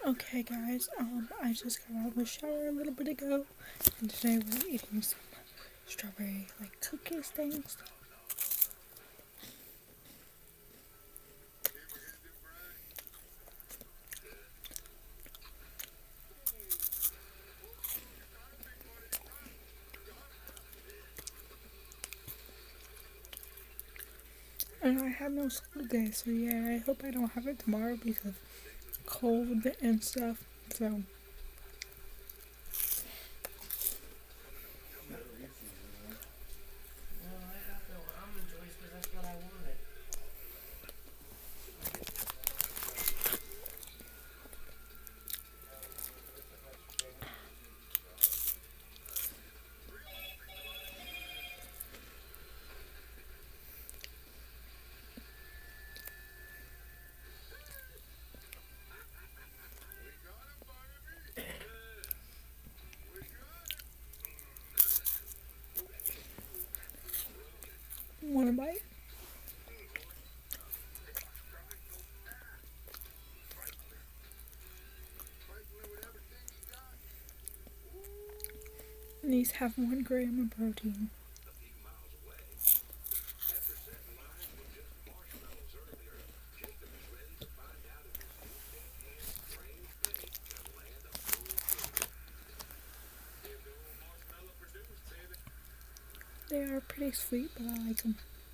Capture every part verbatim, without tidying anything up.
Okay guys, um, I just got out of the shower a little bit ago, and today we're eating some strawberry, like, cookies things. And I have no school today, so yeah, I hope I don't have it tomorrow because cold and stuff, so. Want a bite? And these have one gram of protein. They are pretty sweet, but I like them.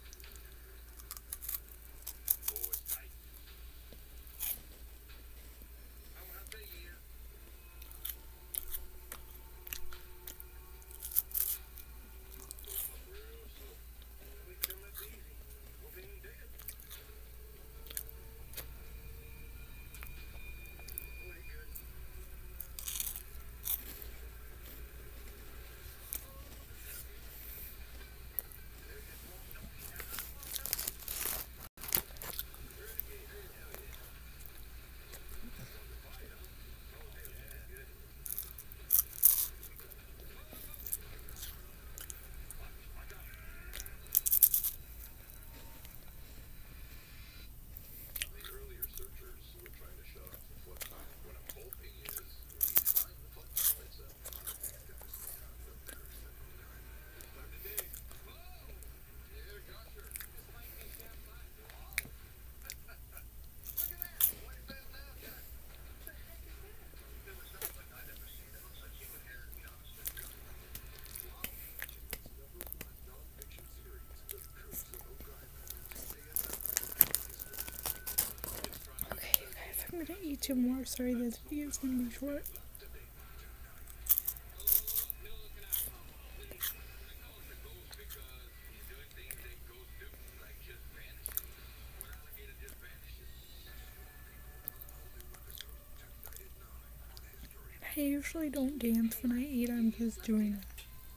I'm gonna eat two more. Sorry, this video is gonna be short. I usually don't dance when I eat, I'm just doing it.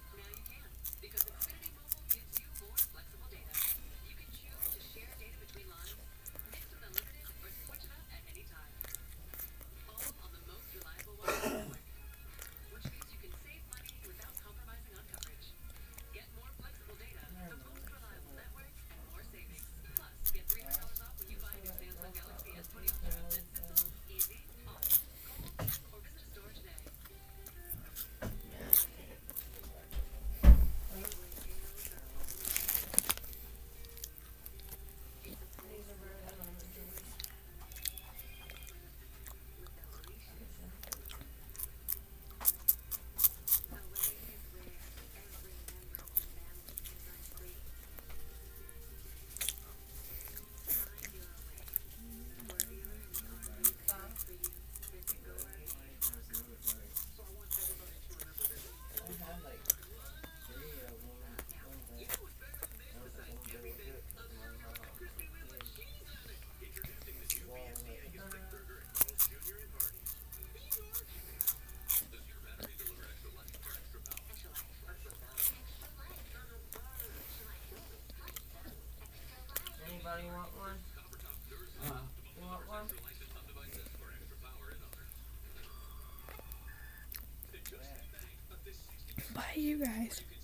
Anybody want one? Uh, you want one? Bye, you guys.